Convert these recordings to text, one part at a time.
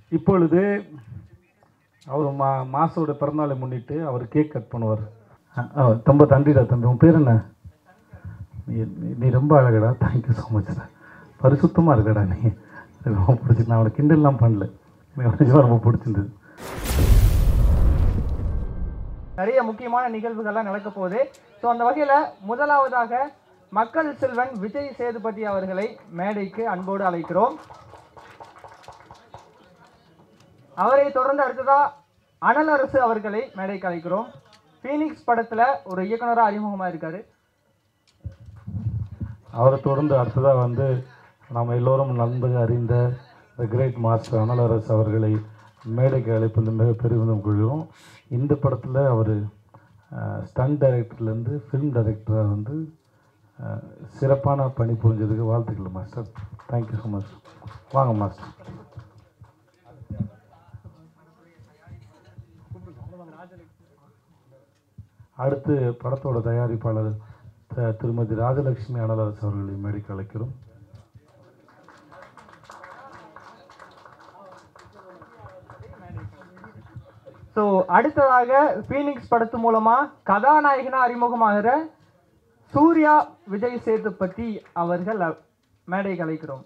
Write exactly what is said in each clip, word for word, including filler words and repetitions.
இப்பொழுது அவர் மா மாசோட பிறந்தநாளை முன்னிட்டு அவர் கேக் கட் பண்ணுவார். ரொம்ப நன்றிடா தம்பி. உன் பேர் என்ன? நீ ரொம்ப அழகடா. Thank you so மச்டா. பரிசுத்தமாக இருக்கடா நீ. ரொம்ப பிடிச்சி. நான் அவனை கிண்டல்லாம் பண்ணல. எனக்கு நிஜமாக ரொம்ப பிடிச்சிருந்தது. நிறைய முக்கியமான நிகழ்வுகள்லாம் நடக்க போகுது. ஸோ அந்த வகையில் முதலாவதாக மக்கள் செல்வன் விஜய் சேதுபதி அவர்களை மேடைக்கு அன்போடு அழைக்கிறோம். அவரை தொடர்ந்து அடுத்ததா அனல் அரசு அவர்களை மேடைக்கு அழைக்கிறோம். ஃபீனிக்ஸ் படத்தில் ஒரு இயக்குனராக அறிமுகமாக இருக்காரு. அவரை தொடர்ந்து அடுத்ததாக வந்து நாம் எல்லோரும் நன்கு அறிந்த த கிரேட் மாஸ்டர் அனல் அரசு அவர்களை மேடைக்கு அழைப்பது மிக பெருமிதம் கொள்கிறோம். இந்த படத்தில் அவர் ஸ்டண்ட் டைரக்டர்லேருந்து ஃபிலிம் டைரக்டராக வந்து சிறப்பான பணி புரிஞ்சதுக்கு வாழ்த்துக்கள் மாஸ்டர். Thank you so much. வாங்க மாஸ்டர். அடுத்து படத்தோட தயாரிப்பாளர் திருமதி ராஜலட்சுமி அனலரசு அவர்களை மேடைக்கு அழைக்கிறோம். ஸோ அடுத்ததாக ஃபீனிக்ஸ் படத்து மூலமா கதாநாயகனா அறிமுகமாகிற சூர்யா விஜய் சேதுபதி அவர்கள் மேடைக்கு அழைக்கிறோம்.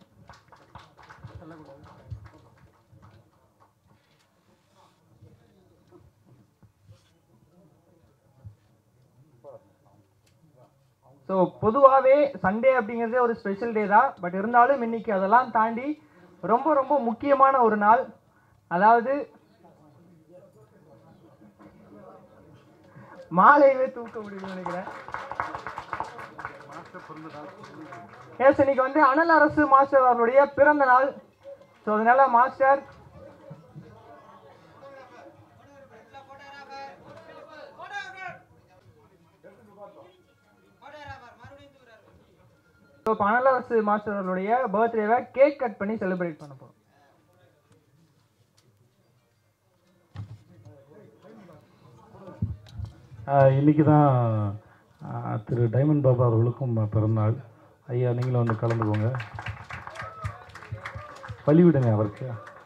ஸோ பொதுவாகவே சண்டே அப்படிங்கிறதே ஒரு ஸ்பெஷல் டே தான். பட் இருந்தாலும் இன்னைக்கு அதெல்லாம் தாண்டி ரொம்ப ரொம்ப முக்கியமான ஒரு நாள். அதாவது மாலையவே தூக்க முடியும்னு நினைக்கிறேன். எஸ், இன்னைக்கு வந்து அனல் அரசு மாஸ்டர் அவருடைய பிறந்த நாள். ஸோ அதனால மாஸ்டர் ஸோ அனல் அரசு மாஸ்டர் அவருடைய பர்த்டேவை கேக் கட் பண்ணி செலிப்ரேட் பண்ண போகிறோம். இன்றைக்கி தான் திரு டைமண்ட் பாபா அவர்களுக்கும் பிறந்தநாள். ஐயா நீங்களும் வந்து கலந்துக்கோங்க. பழிவிடுங்க அவருக்கு.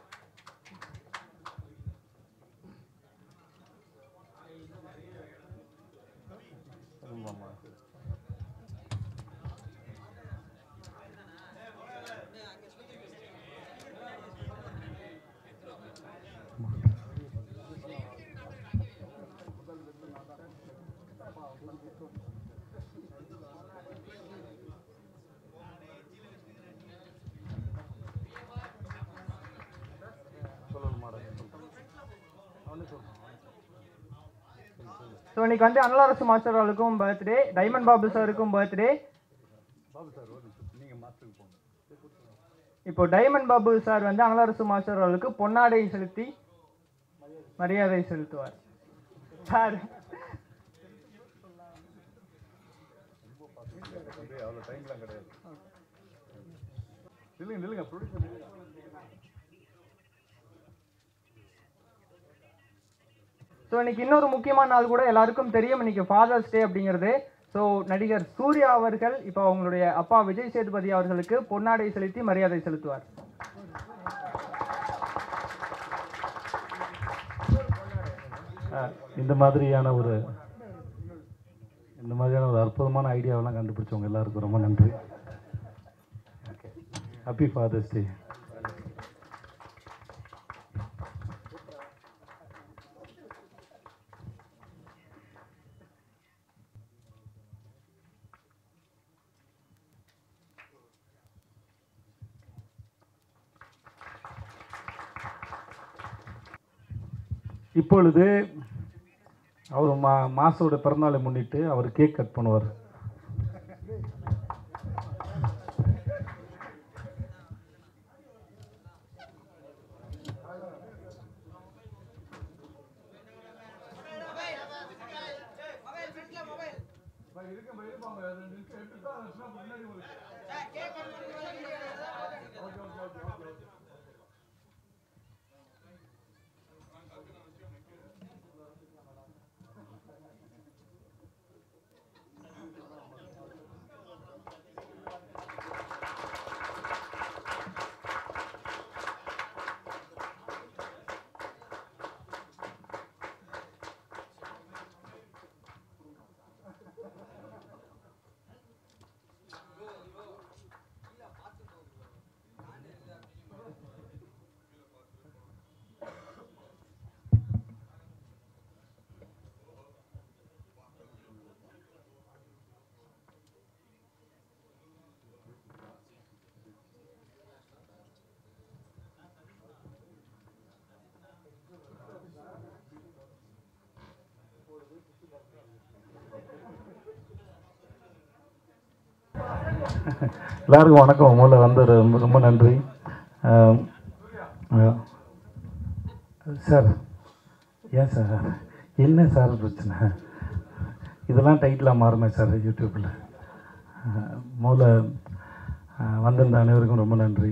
ஸோ இன்னைக்கு வந்து அனல் அரசு மாஸ்டர் அவர்களுக்கும் பர்த்டே, டைமண்ட் பாபு சாருக்கும் பர்த்டே. இப்போ டைமண்ட் பாபு சார் வந்து அனல் அரசு மாஸ்டர் அவர்களுக்கு பொன்னாடை செலுத்தி மரியாதை செலுத்துவார். சார் ஸோ இன்னைக்கு இன்னொரு முக்கியமான நாள் கூட எல்லாருக்கும் தெரியும். இன்னைக்கு ஃபாதர்ஸ் டே அப்படிங்கிறது. ஸோ நடிகர் சூர்யா அவர்கள் இப்போ அவங்களுடைய அப்பா விஜய் சேதுபதி அவர்களுக்கு பொன்னாடை செலுத்தி மரியாதை செலுத்துவார். இந்த மாதிரியான ஒரு இந்த மாதிரியான ஒரு அற்புதமான ஐடியாவெல்லாம் கண்டுபிடிச்சவங்க எல்லாருக்கும் ரொம்ப நன்றி. Okay, happy father's day. இப்பொழுது அவர் மா மாசோட பிறந்தநாளை முன்னிட்டு அவர் கேக் கட் பண்ணுவார். எல்லாருக்கும் வணக்கம். முதல்ல வந்து ரொம்ப ரொம்ப நன்றி சார். ஏன் சார் என்ன சார் பிரச்சனை? இதெல்லாம் டைட்டிலாக மாறுமே சார் யூடியூப்பில். முதல்ல வந்திருந்த அனைவருக்கும் ரொம்ப நன்றி.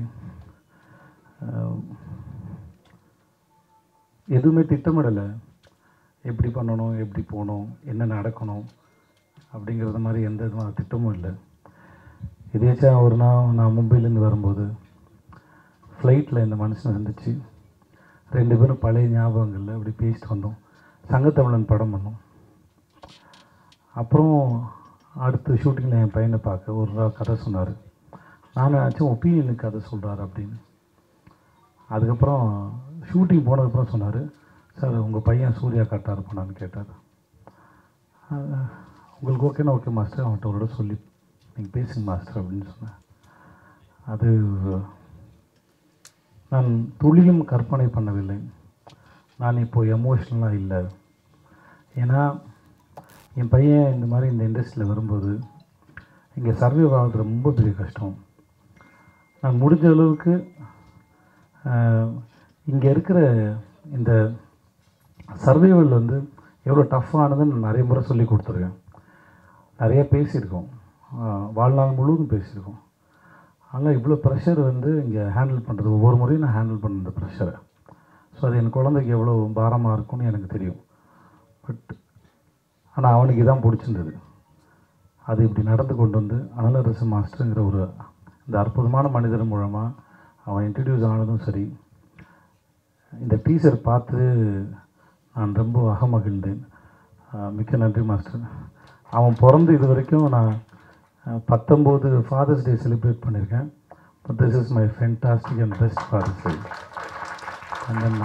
எதுவுமே திட்டமிடலை, எப்படி பண்ணணும், எப்படி போகணும், என்ன நடக்கணும் அப்படிங்கிறது மாதிரி எந்த விதமான திட்டமும் இல்லை. இதேச்சா ஒரு நாள் நான் மும்பையிலேருந்து வரும்போது ஃப்ளைட்டில் இந்த மனுஷனை இருந்துச்சு. ரெண்டு பேரும் பழைய ஞாபகங்களில் அப்படி பேசிட்டு வந்தோம். சங்கத்தமிழன் படம் பண்ணோம். அப்புறம் அடுத்த ஷூட்டிங்கில் என் பையனை பார்க்க ஒரு நாள் கதை சொன்னார். நான் ஆச்சும் ஒப்பீனியனுக்கு கதை சொல்கிறார் அப்படின்னு. அதுக்கப்புறம் ஷூட்டிங் போனதுக்கப்புறம் சொன்னார், சார் உங்கள் பையன் சூர்யா கரெக்டாக இருப்பானான்னு கேட்டார். உங்களுக்கு ஓகேனா ஓகே மாஸ்டர், அவன்கிட்ட ஒரு தடவை சொல்லி நீங்கள் பேசுங்க மாஸ்டர் அப்படின்னு சொன்னேன். அது நான் துளியும் கற்பனை பண்ணவில்லை. நான் இப்போது எமோஷ்னலாக இல்லை. ஏன்னா என் பையன் இந்த மாதிரி இந்த இண்டஸ்ட்ரியில் வரும்போது இங்கே சர்வே ஆகிறது ரொம்ப பெரிய கஷ்டம். நான் முடிஞ்ச அளவுக்கு இங்கே இருக்கிற இந்த சர்வைவல் வந்து எவ்வளோ டஃப்பானதுன்னு நான் நிறைய முறை சொல்லி கொடுத்துருக்கேன். நிறைய பேசியிருக்கோம், வாழ்நாள் முழுவதும் பேசியிருக்கோம். ஆனால் இவ்வளோ ப்ரெஷர் வந்து இங்கே ஹேண்டில் பண்ணுறது, ஒவ்வொரு முறையும் நான் ஹேண்டில் பண்ண இந்த ப்ரெஷரை. ஸோ அது என் குழந்தைக்கு எவ்வளோ பாரமாக இருக்கும்னு எனக்கு தெரியும். பட் ஆனால் அவனுக்கு இதான் பிடிச்சிருந்தது. அது இப்படி நடந்து கொண்டு வந்து அனலரசு மாஸ்டருங்கிற ஒரு இந்த அற்புதமான மனிதர் மூலமாக அவன் இன்ட்ரடியூஸ் ஆனதும் சரி, இந்த டீசர் பார்த்து நான் ரொம்ப அகமகிழ்ந்தேன். மிக்க நன்றி மாஸ்டர். அவன் பிறந்து இது வரைக்கும் நான் பத்தொம்போது ஃபாதர்ஸ் டே செலிப்ரேட் பண்ணியிருக்கேன். But this is my fantastic and best father's day. And then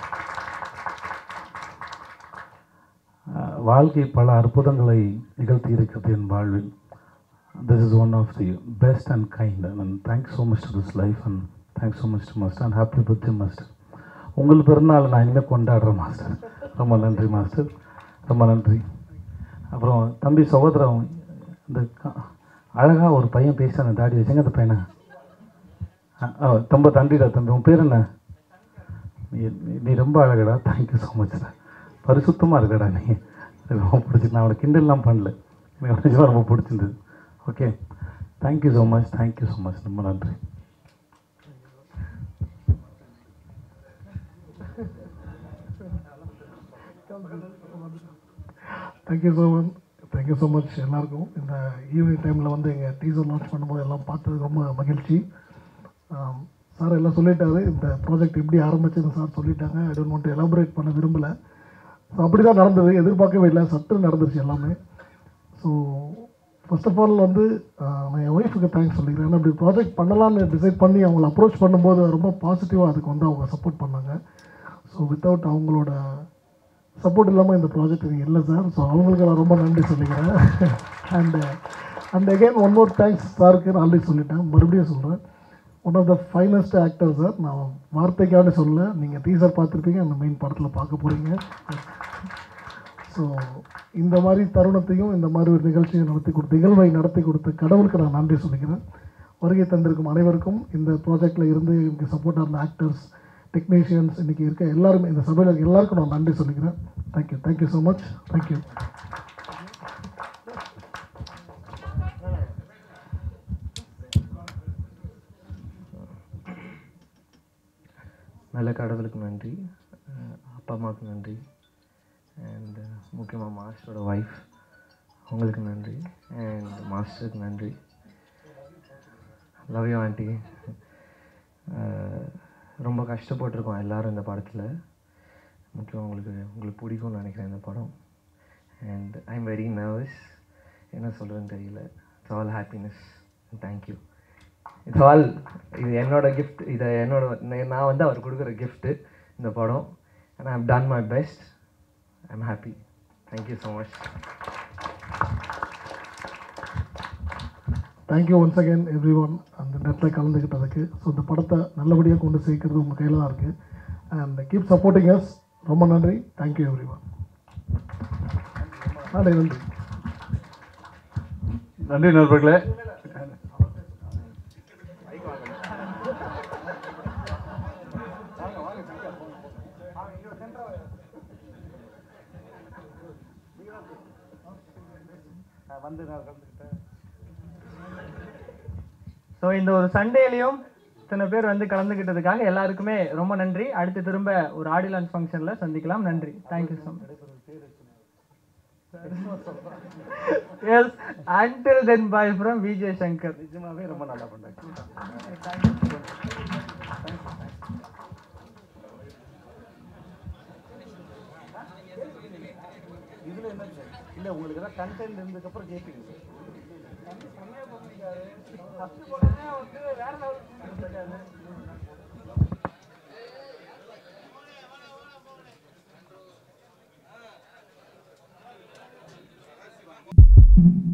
வாழ்க்கை பல அற்புதங்களை நிகழ்த்தி இருக்கிறது என் வாழ்வில். This is one of the best and kind. And thanks so much to this life and thanks so much to master and happy birthday master. உங்கள் பிறந்தநாள் நான் இனிமேல் கொண்டாடுறேன் மாஸ்டர். ரொம்ப நன்றி மாஸ்டர், ரொம்ப நன்றி. அப்புறம் தம்பி சகோதரம், இந்த அழகாக ஒரு பையன் பேசுகிறான், அந்த தாடி வச்சுங்க அந்த பையனை. ஆ ரொம்ப நன்றிடா தம்பி. உன் பேர் என்ன? நீ ரொம்ப அழகடா. Thank you so மச்டா. பரிசுத்தமாக இருக்கடா நீ. ரொம்ப பிடிச்சிருக்கு. நான் அவனை கிண்டல்லாம் பண்ணல, எனக்கு நிஜமாக ரொம்ப பிடிச்சிருந்தது. Okay, thank you so much, thank you so much. ரொம்ப நன்றி. Thank you so much, thank you so much எல்லாருக்கும். இந்த ஈவினிங் டைமில் வந்து எங்கள் டீசர் லான்ச் பண்ணும்போது எல்லாம் பார்த்தது ரொம்ப மகிழ்ச்சி. சார் எல்லாம் சொல்லிட்டாரு, இந்த ப்ராஜெக்ட் எப்படி ஆரம்பிச்சுன்னு சார் சொல்லிட்டாங்க. I don't want to elaborate பண்ண விரும்பலை. ஸோ அப்படி தான் நடந்தது, எதிர்பார்க்கவே இல்லை, சட்டு நடந்துருச்சு எல்லாமே. ஸோ ஃபர்ஸ்ட் ஆஃப் ஆல் வந்து நான் என் ஒய்ஃபுக்கு தேங்க்ஸ் சொல்லிக்கிறேன். ஏன்னா இப்படி ப்ராஜெக்ட் பண்ணலான்னு டிசைட் பண்ணி அவங்கள அப்ரோச் பண்ணும்போது ரொம்ப பாசிட்டிவாக அதுக்கு வந்து அவங்க சப்போர்ட் பண்ணாங்க. ஸோ வித்தவுட் அவங்களோட சப்போர்ட் இல்லாமல் இந்த ப்ராஜெக்ட் இது இல்லை சார். ஸோ அவங்களுக்கு நான் ரொம்ப நன்றி சொல்லிக்கிறேன். And and again one more thanks சாருக்கு. நான் ஆல்ரெடி சொல்லிட்டேன், மறுபடியும் சொல்கிறேன். One of the finest actor sir. நான் வார்த்தைக்காக சொல்ல, நீங்கள் டீசர் பார்த்துருப்பீங்க, அந்த மெயின் படத்தில் பார்க்க போகிறீங்க. ஸோ இந்த மாதிரி தருணத்தையும் இந்த மாதிரி ஒரு நிகழ்ச்சியை நடத்தி கொடுத்து நிகழ்வை நடத்தி கொடுத்த கடவுளுக்கு நான் நன்றி சொல்லிக்கிறேன். வருகை தந்திருக்கும் அனைவருக்கும், இந்த ப்ராஜெக்டில் இருந்து எனக்கு சப்போர்ட்டாக இருந்த ஆக்டர்ஸ், டெக்னீஷியன்ஸ், இன்றைக்கி இருக்க எல்லாருமே, இந்த சபையில் இருக்க எல்லாருக்கும் நான் நன்றி சொல்லிக்கிறேன். Thank you, thank you so much. Thank you. நல்ல கடவுளுக்கு நன்றி, அப்பா அம்மாவுக்கு நன்றி, அண்ட் முக்கியமாக மாஸ்டரோட ஒய்ஃப் அவங்களுக்கு நன்றி, அண்ட் மாஸ்டருக்கு நன்றி. Love you aunty. ரொம்ப கஷ்டப்பட்டிருக்கோம் எல்லோரும் இந்த படத்தில். முக்கியம் உங்களுக்கு உங்களுக்கு பிடிக்கும்னு நினைக்கிறேன் இந்த படம். And I am very nervous, என்ன சொல்கிறேன்னு தெரியல. It's all happiness. Thank you. It's all, இது என்னோட கிஃப்ட். இதை என்னோட நான் வந்து அவர் கொடுக்குற கிஃப்ட்டு இந்த படம். And I have done my best. I am happy. Thank you so much. Thank you once again everyone அந்த நேரத்தில் கலந்துக்கிட்டதுக்கு. ஸோ இந்த படத்தை நல்லபடியாக கொண்டு சேர்க்கறது உங்கள் கையில் தான் இருக்குது. And keep supporting us. ரொம்ப நன்றி. Thank you everyone. நன்றி நன்றி நன்றி நண்பர்களே. வந்து நான் கலந்துக்கிட்டேன். ஸோ இந்த ஒரு சண்டேலையும் இத்தனை பேர் வந்து கலந்துக்கிட்டதுக்காக எல்லாருக்குமே ரொம்ப நன்றி. அடுத்து திரும்ப ஒரு ஆடி லான்ச் ஃபங்க்ஷனில் சந்திக்கலாம். நன்றி. Thank you so much. Yes, until then bye from Vijay Shankar. நிஜமாவே ரொம்ப நல்லா பண்ணாங்க. இதுல என்ன இல்லை, உங்களுக்கு ஏதாவது கண்டென்ட் இருந்ததுக்கப்புறம் கேட்பீங்க. வேற